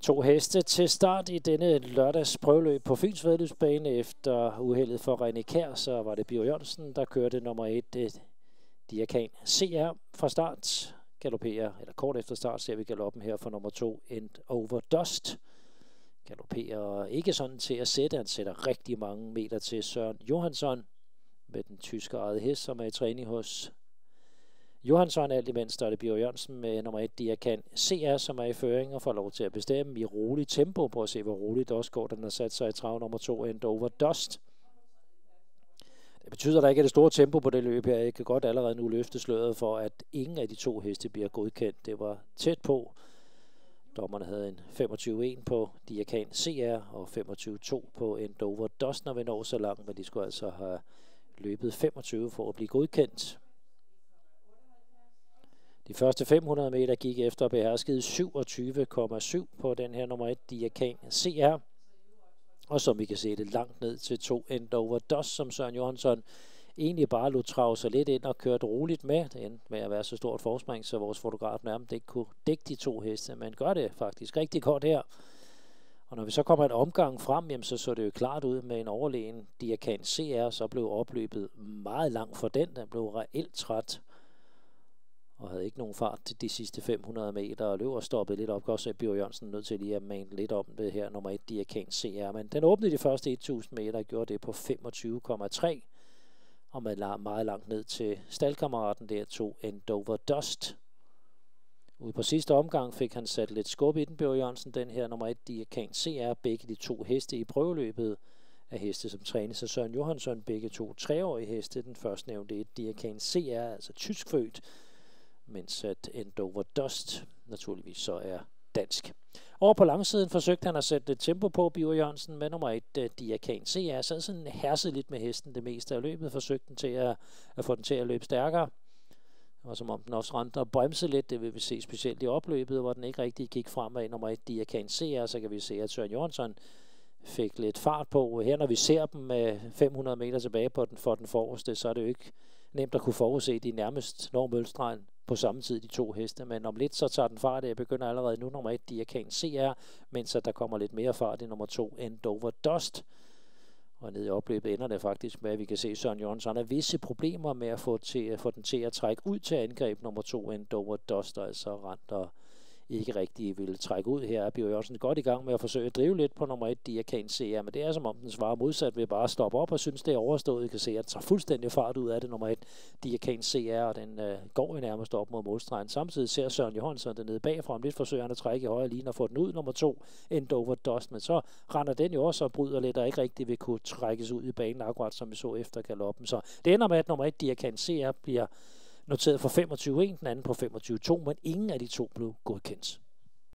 To heste til start i denne lørdags prøveløb på Fyns Væddeløbsbane. Efter uheldet for René Kjær, så var det Birger Jørgensen, der kørte nummer 1, Diakan CR fra start. Galopperer, eller kort efter start, ser vi galoppen her for nummer 2, End Over Dust. Galopperer ikke sådan til at sætte, han sætter rigtig mange meter til Søren Johansson med den tyske eget hest, som er i træning hos Johansson. Alt imens der er det Birger Jørgensen med nummer 1, Diakan CR, som er i føring og får lov til at bestemme i roligt tempo. Prøv at se, hvor roligt også går, den har sat sig i trav nummer 2, End Over Dust. Det betyder, at der ikke er det store tempo på det løb her. Jeg kan godt allerede nu løfte sløret for, at ingen af de to heste bliver godkendt. Det var tæt på. Dommerne havde en 25-1 på Diakan CR og 25-2 på End Over Dust, når vi når så langt, men de skulle altså have løbet 25 for at blive godkendt. De første 500 meter gik efter behersket 27,7 på den her nummer 1, Diakan CR. Og som vi kan se det langt ned til 2, End Over Dust, som Søren Johansson egentlig bare lod trave sig lidt ind og kørte roligt med. Det endte med at være så stort forspring, så vores fotograf nærmest ikke kunne dække de to heste, men gør det faktisk rigtig godt her. Og når vi så kommer et omgang frem, jamen, så det jo klart ud med en overlegen Diakan CR, så blev opløbet meget langt for den. Den blev reelt træt og havde ikke nogen fart til de sidste 500 meter, og løb og stoppede lidt op. Også Birger Jørgensen nødt til lige at mane lidt om det her, nummer 1, Diakan CR. Men den åbnede de første 1000 meter, gjorde det på 25,3, og man meget langt ned til staldkammeraten der, 2, End Over Dust. Ude på sidste omgang fik han sat lidt skub i den, Birger Jørgensen, den her nummer 1, Diakan CR. Begge de to heste i prøveløbet af heste, som trænes af Søren Johansson. Begge to 3-årige heste. Den første nævnte 1, Diakan CR, altså tysk født, mens at End Over Dust naturligvis så er dansk. Over på langsiden forsøgte han at sætte lidt tempo på, Birger Jørgensen, med nummer 1, Diakan CR. Så sådan hersede lidt med hesten det meste af løbet, forsøgte den til at få den til at løbe stærkere. Det var som om den også rendte og bremsede lidt, det vil vi se specielt i opløbet, hvor den ikke rigtig gik fremad, nummer 1, Diakan CR. Så kan vi se, at Søren Johansson fik lidt fart på. Her når vi ser dem med 500 meter tilbage på for den forreste, så er det jo ikke nemt at kunne forudse, de nærmest når mølstregen på samme tid, de to heste, men om lidt så tager den fart. Jeg begynder allerede nu nummer 1, Diakan CR, mens at der kommer lidt mere fart i nummer 2, End Over Dust. Og nede i opløbet ender det faktisk med, at vi kan se, at Søren Johansson har visse problemer med at få den til at trække ud til angreb. Nummer 2, End Over Dust, og altså rent og ikke rigtig ville trække ud her. Birger Jørgensen godt i gang med at forsøge at drive lidt på nummer 1, Diakan CR, men det er som om den svarer modsat ved bare at stoppe op og synes, det er overstået. I kan se, at den tager fuldstændig fart ud af det, nummer 1, Diakan CR, og den går jo nærmest op mod målstregen. Samtidig ser Søren Johansson den nede bagfra, om lidt forsøger han at trække i højre linje og få den ud, nummer 2, End Over Dust, men så render den jo også og bryder lidt og ikke rigtig vil kunne trækkes ud i banen, akkurat som vi så efter galoppen. Så det ender med, at nummer 1, Diakan CR, bliver noteret for 25-1, den anden på 25-2, men ingen af de to blev godkendt.